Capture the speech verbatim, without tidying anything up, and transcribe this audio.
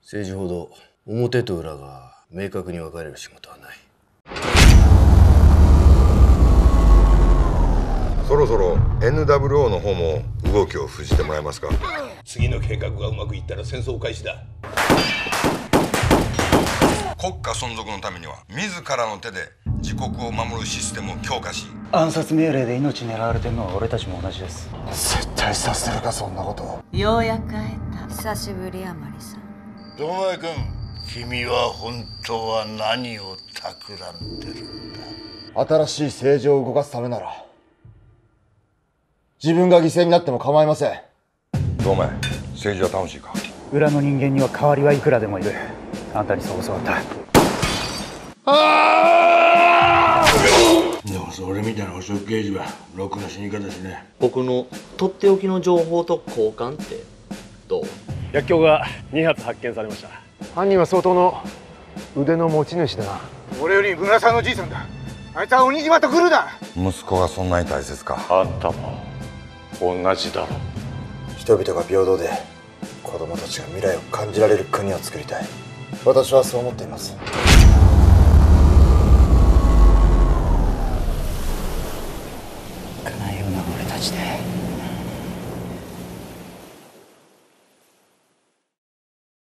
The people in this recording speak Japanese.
政治ほど表と裏が明確に分かれる仕事はない。 そろそろ エヌダブリューオー の方も動きを封じてもらえますか。 次の計画がうまくいったら戦争開始だ。 国家存続のためには自らの手で自国を守るシステムを強化し、 暗殺命令で命狙われてるのは俺たちも同じです。絶対させるか、そんなこと。 ようやく会えた。久しぶりやマリさん。 堂前君、君は本当は何を企んでるんだ。 新しい政治を動かすためなら自分が犠牲になっても構いません。 堂前、政治は楽しいか。 裏の人間には代わりはいくらでもいる。あんたにそう教わった。 でもそれみたいな汚職刑事はろくな死に方しね。 僕のとっておきの情報と交換ってどう？ 薬莢がに発発見されました。犯人は相当の腕の持ち主だな。 俺より村さんのじいさんだ。あいつは鬼島と来るだ。 息子がそんなに大切か。 あんたも同じだろ。 人々が平等で子供たちが未来を感じられる国を作りたい。私はそう思っています。叶えような俺たちで